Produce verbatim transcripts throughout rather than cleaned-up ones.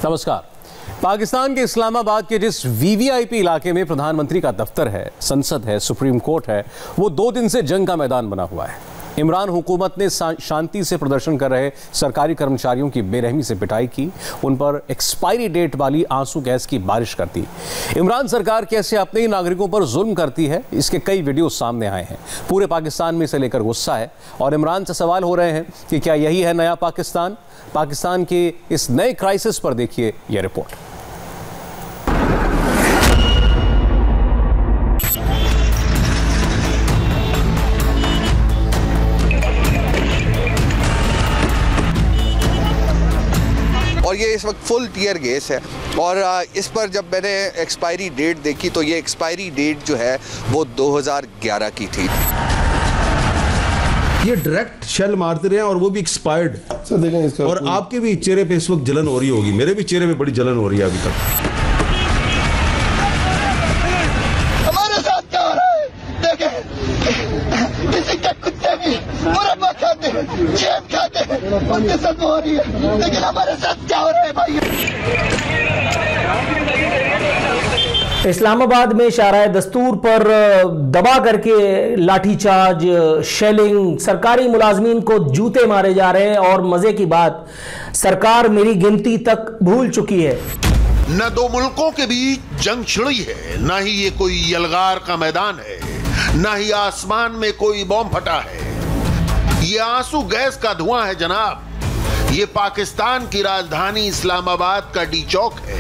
नमस्कार। पाकिस्तान के इस्लामाबाद के जिस वीवीआईपी इलाके में प्रधानमंत्री का दफ्तर है, संसद है, सुप्रीम कोर्ट है, वो दो दिन से जंग का मैदान बना हुआ है। इमरान हुकूमत ने शांति से प्रदर्शन कर रहे सरकारी कर्मचारियों की बेरहमी से पिटाई की, उन पर एक्सपायरी डेट वाली आंसू गैस की बारिश कर दी। इमरान सरकार कैसे अपने ही नागरिकों पर जुल्म करती है, इसके कई वीडियो सामने आए हैं। पूरे पाकिस्तान में इसे लेकर गुस्सा है और इमरान से सवाल हो रहे हैं कि क्या यही है नया पाकिस्तान। पाकिस्तान के इस नए क्राइसिस पर देखिए यह रिपोर्ट। और ये इस वक्त फुल टीयर गैस है और इस पर जब मैंने एक्सपायरी डेट देखी तो ये एक्सपायरी डेट जो है वो दो हज़ार ग्यारह की थी। ये डायरेक्ट शेल मारते रहे और वो भी एक्सपायर्ड। और आपके भी चेहरे पे इस वक्त जलन हो रही होगी, मेरे भी चेहरे पे बड़ी जलन हो रही है अभी तक। हमारे साथ क्या हो रहा है देखें, किसी के कुत्ते भी मुरब्बा खाते हैं, चैन खाते हैं, उनके साथ हो रही है, लेकिन हमारे साथ क्या हो रहा है भाई। इस्लामाबाद में शाराए दस्तूर पर दबा करके लाठीचार्ज, शेलिंग, सरकारी मुलाजमीन को जूते मारे जा रहे हैं और मजे की बात, सरकार मेरी गिनती तक भूल चुकी है। न दो मुल्कों के बीच जंग छिड़ी है, न ही ये कोई यलगार का मैदान है, न ही आसमान में कोई बॉम्ब फटा है। ये आंसू गैस का धुआं है जनाब। ये पाकिस्तान की राजधानी इस्लामाबाद का डी चौक है,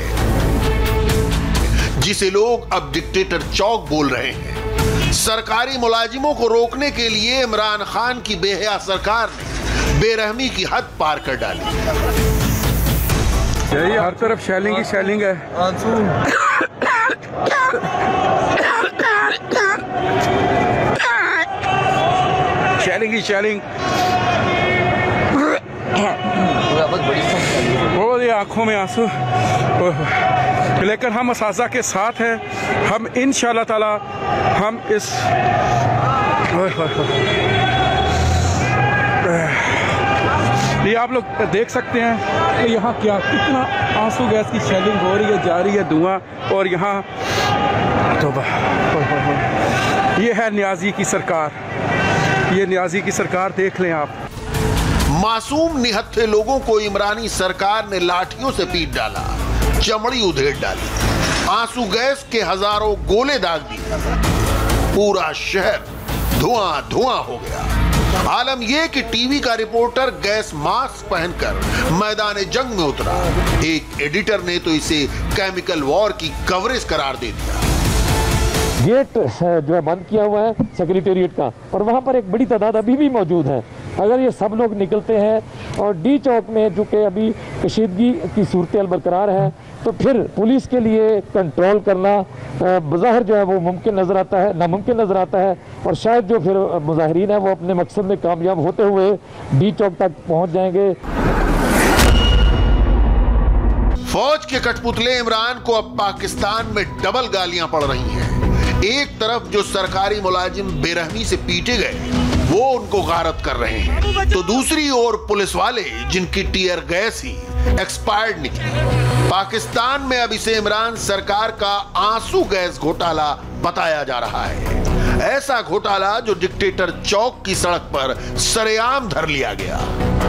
जिसे लोग अब डिक्टेटर चौक बोल रहे हैं। सरकारी मुलाजिमों को रोकने के लिए इमरान खान की बेहया सरकार ने बेरहमी की हद पार कर डाली। यही हर तरफ शैलिंग ही शैलिंग है। शैलिंग ही शैलिंग, वो ये आंखों में आंसू। लेकिन हम असाज़ा के साथ हैं। हम इंशाअल्लाह ताला हम इस ये आप लोग देख सकते हैं कि यहाँ क्या कितना आंसू गैस की शेलिंग हो रही है, जा रही है धुआं। और यहाँ तो ये है न्याजी की सरकार, ये न्याजी की सरकार देख लें आप। मासूम निहत्थे लोगों को इमरानी सरकार ने लाठियों से पीट डाला, चमड़ी उधेड़ डाली, आंसू गैस के हजारों गोले दाग दिए, पूरा शहर धुआं धुआं हो गया। आलम यह कि टीवी का रिपोर्टर गैस मास्क पहनकर मैदान जंग में उतरा। एक एडिटर ने तो इसे केमिकल वॉर की कवरेज करार दे दिया। गेट जो है बंद किया हुआ है सेक्रेटेरिएट का, और वहाँ पर एक बड़ी तादाद अभी भी मौजूद है। अगर ये सब लोग निकलते हैं और डी चौक में जो कि अभी कशीदगी की सूरत बरकरार है, तो फिर पुलिस के लिए कंट्रोल करना बज़ाहिर जो है वो मुमकिन नज़र आता है, नामुमकिन नज़र आता है। और शायद जो फिर मुजाहिरीन है वो अपने मकसद में कामयाब होते हुए डी चौक तक पहुँच जाएंगे। फौज के कठपुतले इमरान को अब पाकिस्तान में डबल गालियां पड़ रही हैं। एक तरफ जो सरकारी मुलाजिम बेरहमी से पीटे गए वो उनको गारत कर रहे हैं, तो दूसरी ओर पुलिस वाले जिनकी टीयर गैस ही एक्सपायर्ड निकली। पाकिस्तान में अब इसे इमरान सरकार का आंसू गैस घोटाला बताया जा रहा है। ऐसा घोटाला जो डिक्टेटर चौक की सड़क पर सरेआम धर लिया गया।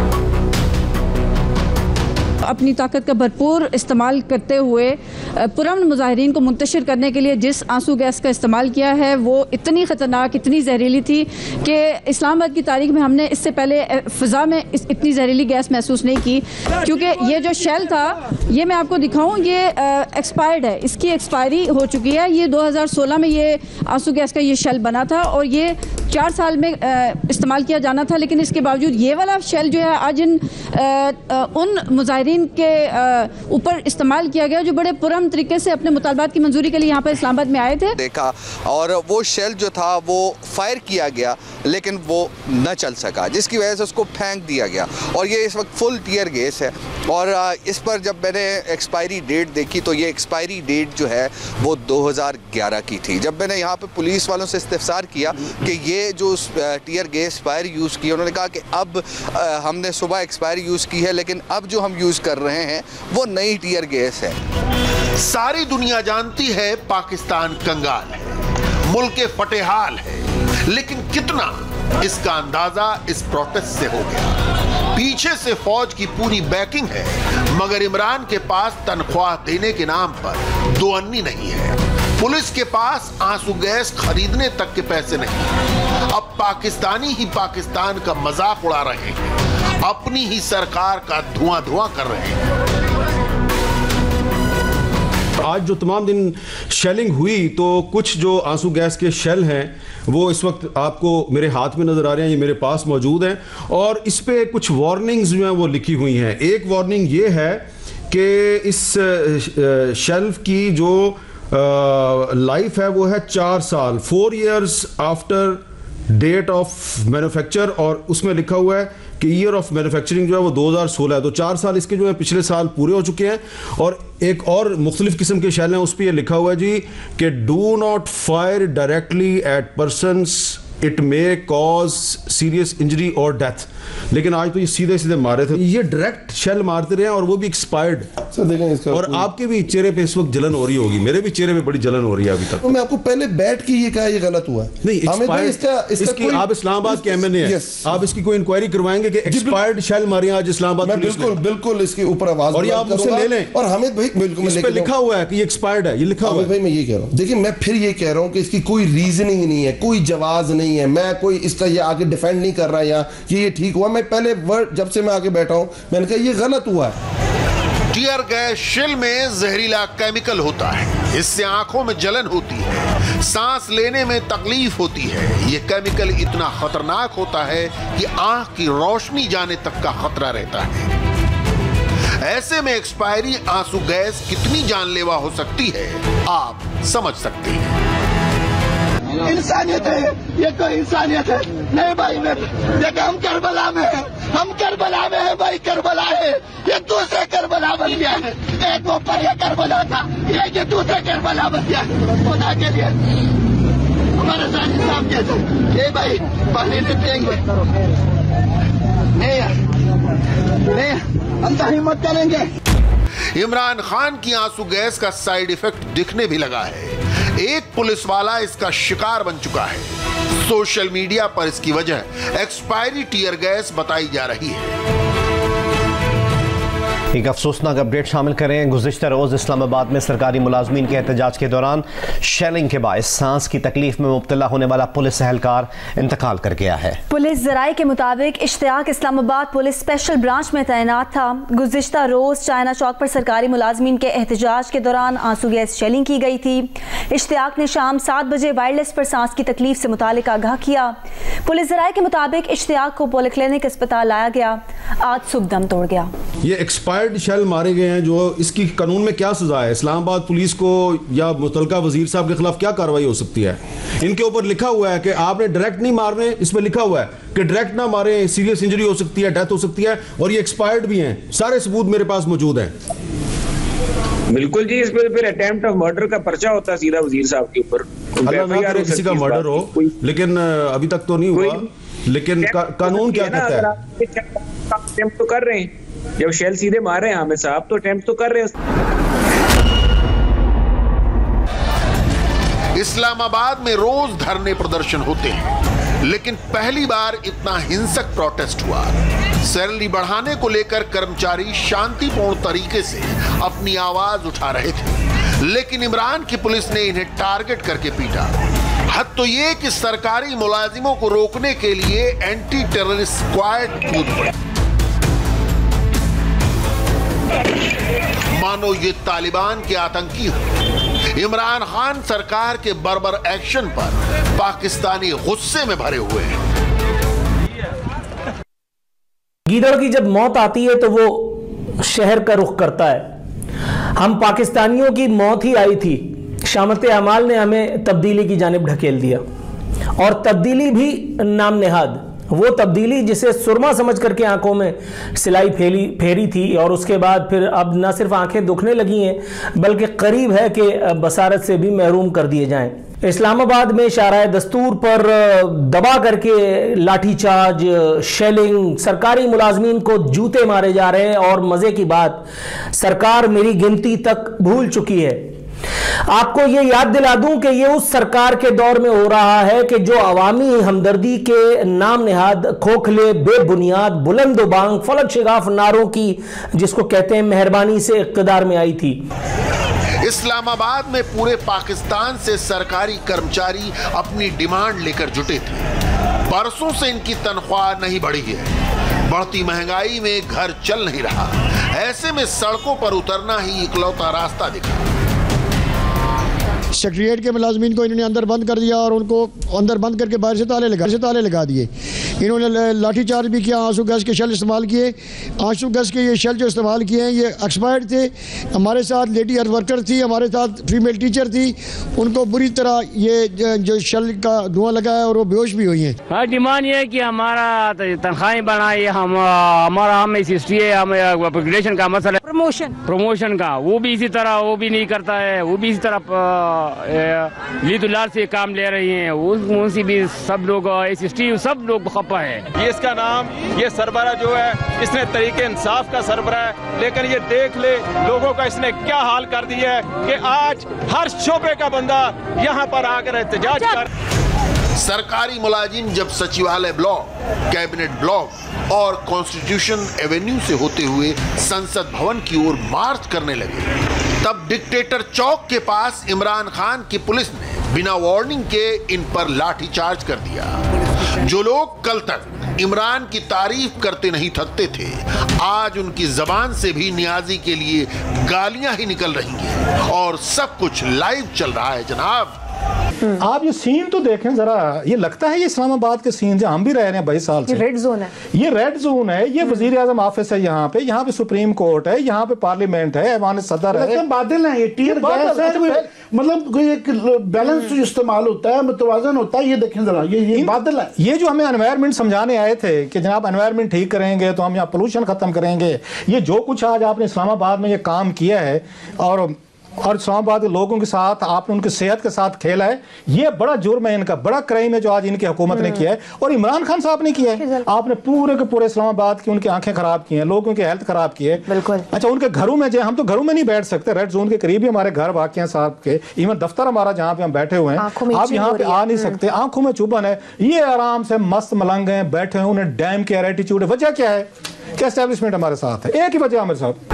अपनी ताकत का भरपूर इस्तेमाल करते हुए पुरअमन मुजाहिरीन को मुंतशिर करने के लिए जिस आंसू गैस का इस्तेमाल किया है वो इतनी ख़तरनाक, इतनी जहरीली थी कि इस्लामाबाद की तारीख में हमने इससे पहले फ़िज़ा में इस, इतनी जहरीली गैस महसूस नहीं की। क्योंकि ये जो शेल था, ये मैं आपको दिखाऊं, ये एक्सपायर्ड है, इसकी एक्सपायरी हो चुकी है। ये दो हज़ार सोलह में ये आंसू गैस का ये शेल बना था और ये चार साल में इस्तेमाल किया जाना था, लेकिन इसके बावजूद ये वाला शेल जो है आज इन उन मुजाहिरीन के ऊपर इस्तेमाल किया गया जो बड़े पुरअमन तरीके से अपने मुतालबात की मंजूरी के लिए यहाँ पर इस्लामाबाद में आए थे। देखा और वो शेल जो था वो फायर किया गया लेकिन वो न चल सका, जिसकी वजह से उसको फेंक दिया गया। और ये इस वक्त फुल टीयर गैस है और इस पर जब मैंने एक्सपायरी डेट देखी तो ये एक्सपायरी डेट जो है वो दो हज़ार ग्यारह की थी। जब मैंने यहाँ पे पुलिस वालों से इस्तिफसार किया कि ये जो टीयर गैस एक्सपायर यूज़ की, उन्होंने कहा कि अब हमने सुबह एक्सपायर यूज़ की है लेकिन अब जो हम यूज़ कर रहे हैं वो नई टीयर गैस है। सारी दुनिया जानती है पाकिस्तान कंगाल है, मुल्क फटेहाल है, लेकिन कितना इसका अंदाजा इस प्रोटेस्ट से हो गया। पीछे से फौज की पूरी बैकिंग है मगर इमरान के पास तनख्वाह देने के नाम पर दो अन्नी नहीं है। पुलिस के पास आंसू गैस खरीदने तक के पैसे नहीं। अब पाकिस्तानी ही पाकिस्तान का मजाक उड़ा रहे हैं, अपनी ही सरकार का धुआं धुआं कर रहे हैं। आज जो तमाम दिन शेलिंग हुई तो कुछ जो आंसू गैस के शेल हैं वो इस वक्त आपको मेरे हाथ में नजर आ रहे हैं, ये मेरे पास मौजूद हैं और इस पे कुछ वार्निंग्स जो हैं वो लिखी हुई हैं। एक वार्निंग ये है कि इस शेल्फ की जो लाइफ है वो है चार साल, four years after date of manufacture, और उसमें लिखा हुआ है कि ईयर ऑफ मैन्युफैक्चरिंग जो है वो दो हज़ार सोलह है, तो चार साल इसके जो है पिछले साल पूरे हो चुके हैं। और एक और मुख्तलिफ किस्म के शैल हैं उस पर यह लिखा हुआ है जी कि do not fire directly at persons, it may cause serious injury और डेथ। लेकिन आज तो ये सीधे सीधे मारे थे, ये डायरेक्ट शेल मारते रहे और वो भी एक्सपायर्ड। सर देखें इसका, और आपके भी चेहरे पे इस वक्त जलन हो रही होगी, मेरे भी चेहरे पे बड़ी जलन हो रही है अभी तक। तो मैं आपको पहले बैठ के ये कहा ये गलत हुआ नहीं, एक्सपायर्ड इसका, इसका कोई, आप इस्लामाबाद के एमएनए हैं, आप इसकी कोई इंक्वायरी करवाएंगे कि एक्सपायर्ड शेल मारे आज इस्लामाबाद पुलिस ने? बिल्कुल बिल्कुल इसके ऊपर आवाज और ये आप मुझसे ले लें। और हामिद भाई बिल्कुल इस पे लिखा हुआ है कि ये एक्सपायर्ड है, ये लिखा हुआ है। भाई मैं ये कह रहा हूँ, देखिए मैं फिर ये कह रहा हूँ कि इसकी कोई रीजनिंग नहीं है, कोई जवाब नहीं है, मैं कोई इसका ये आगे डिफेंड नहीं कर रहा या ये ये ठीक हुआ। मैं पहले वर्ड जब से मैं आगे बैठा हूं मैंने कहा ये गलत हुआ है। टीयर गैस शेल में जहरीला केमिकल होता है, इससे आंखों में जलन होती है, सांस लेने में तकलीफ होती है। ये केमिकल इतना खतरनाक होता है कि आंख की रोशनी जाने तक का खतरा रहता है। ऐसे में एक्सपायरी आंसू गैस कितनी जानलेवा हो सकती है आप समझ सकते हैं। इंसानियत है ये, कोई इंसानियत है नहीं भाई। मैं देखा हम करबला में हैं, हम करबला में हैं भाई, करबला है ये दूसरे करबला बन गया है। एक वो पहले करबला था, ये ये दूसरे करबला बन गया है। खुदा के लिए हमारे साथ इंसाफ कैसे? ये भाई पानी नहीं पिएंगे, नहीं नहीं हम तो हिम्मत करेंगे। इमरान खान की आंसू गैस का साइड इफेक्ट दिखने भी लगा है। एक पुलिस वाला इसका शिकार बन चुका है। सोशल मीडिया पर इसकी वजह एक्सपायरी टीयर गैस बताई जा रही है। एक अफसोसनाक अपडेट शामिल करें। गुज़िश्ता रोज़ इस्लामाबाद में सरकारी मुलाजमीन के एहतजाज के दौरान शेलिंग के बायस सांस की तकलीफ में मुब्तला होने वाला पुलिस एहलकार इंतकाल कर गया है। पुलिस ज़राए के मुताबिक Ishtiaq Islamabad police special branch में तैनात था। गुज़िश्ता रोज़ चाइना चौक पर सरकारी मुलाजमीन के एहतजाज के दौरान आंसू गैस शेलिंग की गई थी। इश्तियाक ने शाम सात बजे वायरलेस पर सांस की तकलीफ से मुतालिक आगाह किया। पुलिस ज़राए के मुताबिक इश्तियाक को पॉलीक्लिनिक अस्पताल लाया गया, आज सुबह दम तोड़ गया। ये एक्सपायर्ड शेल मारे गए हैं, जो इसकी कानून में क्या सजा है? इस्लामाबाद पुलिस को या मुतलका वजीर साहब के खिलाफ क्या कार्रवाई हो सकती है? इनके ऊपर लिखा हुआ है कि आपने डायरेक्ट नहीं मारने, इसमें लिखा हुआ है कि डायरेक्ट ना मारे, सीरियस इंजरी हो सकती है, डेथ हो सकती है, और ये एक्सपायर्ड भी हैं। सारे सबूत मेरे पास मौजूद हैं। बिल्कुल जी, इस पर फिर अटेम्प्ट ऑफ मर्डर का पर्चा होता है सीधा वजीर साहब के ऊपर। अल्लाह ना करे किसी का मर्डर हो, लेकिन अभी तक तो नहीं हुआ। लेकिन का, कानून क्या कहता है? अटेम्प्ट तो कर रहे हैं, जब शेल सीधे मार रहे हैं हामिद साहब तो अटेम्प्ट तो कर रहे हैं। इस्लामाबाद में रोज धरने प्रदर्शन होते हैं, लेकिन पहली बार इतना हिंसक प्रोटेस्ट हुआ। सैलरी बढ़ाने को लेकर कर्मचारी शांतिपूर्ण तरीके से अपनी आवाज उठा रहे थे, लेकिन इमरान की पुलिस ने इन्हें टारगेट करके पीटा। हद तो ये कि सरकारी मुलाजिमों को रोकने के लिए एंटी टेररिस्ट स्क्वाड कूद पड़े। मानो ये तालिबान के आतंकी हो। इमरान खान सरकार के बर्बर एक्शन पर पाकिस्तानी गुस्से में भरे हुए हैं। गीदड़ की जब मौत आती है तो वो शहर का रुख करता है। हम पाकिस्तानियों की मौत ही आई थी, शामत अमाल ने हमें तब्दीली की जानिब ढकेल दिया, और तब्दीली भी नाम नेहाद। वो तब्दीली जिसे सुरमा समझ करके आंखों में सिलाई फेरी फेरी थी और उसके बाद फिर अब न सिर्फ आंखें दुखने लगी हैं बल्कि करीब है कि बसारत से भी महरूम कर दिए जाएं। इस्लामाबाद में शाराए दस्तूर पर दबा करके लाठीचार्ज, शेलिंग, सरकारी मुलाजमीन को जूते मारे जा रहे हैं और मजे की बात सरकार मेरी गिनती तक भूल चुकी है। आपको ये याद दिला दूं कि ये उस सरकार के दौर में हो रहा है कि जो अवामी हमदर्दी के नाम नेहाद खोखले, बेबुनियाद, बुलंदोबांग, फलक शिगाफ नारों की, जिसको कहते हैं मेहरबानी से इक़्तिदार में आई थी। इस्लामाबाद में पूरे पाकिस्तान से सरकारी कर्मचारी अपनी डिमांड लेकर जुटे थे। बरसों से इनकी तनख्वाह नहीं बढ़ी है। बढ़ती महंगाई में घर चल नहीं रहा। ऐसे में सड़कों पर उतरना ही इकलौता रास्ता दिखा। सेक्रेटरिएट के मुलाजमीन को इन्होंने अंदर बंद कर दिया और उनको अंदर बंद करके बाहर से ताले लगा से ताले लगा दिए। इन्होंने लाठीचार्ज भी किया, आंसू गैस के शेल इस्तेमाल किए। आंसू गैस के ये शेल जो इस्तेमाल किए हैं ये एक्सपायर्ड थे। हमारे साथ लेडी हेल्थ वर्कर थी, हमारे साथ फीमेल टीचर थी, उनको बुरी तरह ये जो शेल का धुआं लगा है और वो बेहोश भी हुई हैं। हाँ, डिमांड ये है कि हमारा तनख्वाहें बढ़ाए, हम हमारा हम हिस्ट्री है, हम अपग्रेडेशन का मसला, प्रमोशन प्रमोशन का वो भी इसी तरह वो भी नहीं करता है। वो भी इसी तरह लीदुलार से काम ले रही हैं। उनसे भी सब लोग एस एस टी सब लोग खपा है। ये इसका नाम ये सरबरा जो है इसने तरीके इंसाफ का सरबरा है, लेकिन ये देख ले लोगों का इसने क्या हाल कर दिया है कि आज हर शोबे का बंदा यहाँ पर आकर एहतजाज कर। सरकारी मुलाजिम जब सचिवालय ब्लॉक, कैबिनेट ब्लॉक और कॉन्स्टिट्यूशन एवेन्यू से होते हुए संसद भवन की ओर मार्च करने लगे, तब डिक्टेटर चौक के पास इमरान खान की पुलिस ने बिना वार्निंग के इन पर लाठीचार्ज कर दिया। जो लोग कल तक इमरान की तारीफ करते नहीं थकते थे, आज उनकी जबान से भी नियाजी के लिए गालियां ही निकल रही हैं और सब कुछ लाइव चल रहा है जनाब। आप ये सीन तो देखें जरा, ये लगता है ये इस्लामाबाद के सीन जहाँ हम भी रह रहे हैं बाईस साल से। ये रेड जोन है, ये रेड जोन है। ये वजीर आजम ऑफिस है यहाँ पे, यहाँ पे सुप्रीम कोर्ट है, यहाँ पे पार्लियामेंट है, ऐवान सदर है। बादल है, ये टीयर गैस है, मतलब कोई एक बैलेंस इस्तेमाल होता है, मुतवाजन होता है। ये देखें जरा, ये ये बादल है। ये जो हमें एनवायरमेंट समझाने आए थे कि जनाब एनवायरमेंट ठीक करेंगे तो हम यहाँ पोल्यूशन खत्म करेंगे, ये जो कुछ आज आपने इस्लामाबाद में ये काम किया है और और इस्लामाबाद के लोगों के साथ आपने उनकी सेहत के साथ खेला है, ये बड़ा जुर्म है इनका, बड़ा क्राइम है जो आज इनकी हुकूमत ने किया है और इमरान खान साहब ने किया है। आपने पूरे के पूरे इस्लामाबाद की उनकी आंखें खराब की हैं, लोगों की हेल्थ खराब की है। बिल्कुल। अच्छा, उनके घरों में जो हम तो घरों में नहीं बैठ सकते, रेड जोन के करीब ही हमारे घर वाक़ हैं साहब के, इवन दफ्तर हमारा जहाँ पे हम बैठे हुए हैं, आप यहाँ पे आ नहीं सकते, आंखों में चुभन है। ये आराम से मस्त मलंग हैं, बैठे हैं, उन्हें डैम के एटीट्यूड है। वजह क्या है कि एस्टेब्लिशमेंट हमारे साथ है, एक ही वजह हमारे साथ।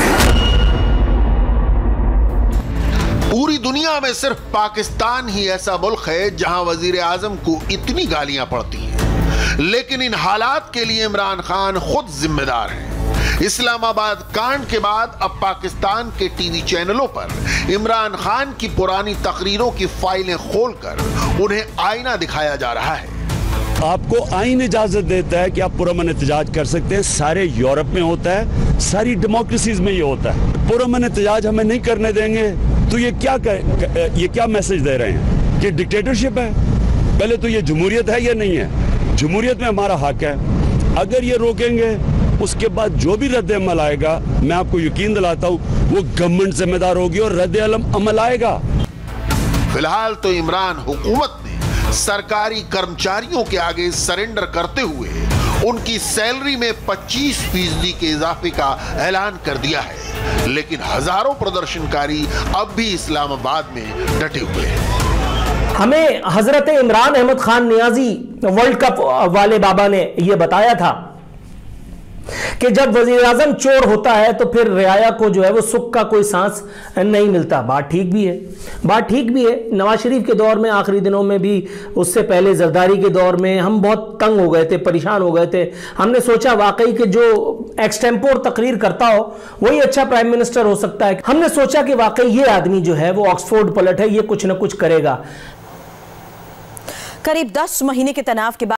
पूरी दुनिया में सिर्फ पाकिस्तान ही ऐसा मुल्क है जहां वजीर आजम को इतनी गालियां पड़ती हैं, लेकिन इन हालात के लिए इमरान खान खुद जिम्मेदार हैं। इस्लामाबाद कांड के बाद अब पाकिस्तान के टीवी चैनलों पर इमरान खान की पुरानी तकरीरों की फाइलें खोलकर उन्हें आईना दिखाया जा रहा है। आपको आईन इजाजत देता है कि आप पुरअमन एहतजाज कर सकते हैं। सारे यूरोप में होता है, सारी डेमोक्रेसीज में ये होता है। पुरअमन एहतजाज हमें नहीं करने देंगे तो ये क्या कर, ये क्या मैसेज दे रहे हैं कि डिक्टेटरशिप है? पहले तो ये जमहूरियत है या नहीं है? जमहूरियत में हमारा हक है। अगर ये रोकेंगे उसके बाद जो भी रद्द अमल आएगा, मैं आपको यकीन दिलाता हूँ वो गवर्नमेंट जिम्मेदार होगी और रद्द अमल आएगा। फिलहाल तो इमरान हुकूमत ने सरकारी कर्मचारियों के आगे सरेंडर करते हुए उनकी सैलरी में पच्चीस फीसदी के इजाफे का ऐलान कर दिया है, लेकिन हजारों प्रदर्शनकारी अब भी इस्लामाबाद में डटे हुए हैं। हमें हजरत इमरान अहमद खान नियाजी वर्ल्ड कप वाले बाबा ने यह बताया था कि जब वजीर आजम चोर होता है तो फिर रियाया को जो है वो सुख का कोई सांस नहीं मिलता। बात ठीक भी है, बात ठीक भी है। नवाज शरीफ के दौर में, आखिरी दिनों में भी, उससे पहले जरदारी के दौर में हम बहुत तंग हो गए थे, परेशान हो गए थे। हमने सोचा वाकई कि जो एक्सटेम्पोर तकरीर करता हो वही अच्छा प्राइम मिनिस्टर हो सकता है। हमने सोचा कि वाकई ये आदमी जो है वो ऑक्सफोर्ड पलट है, ये कुछ ना कुछ करेगा। करीब दस महीने के तनाव के बाद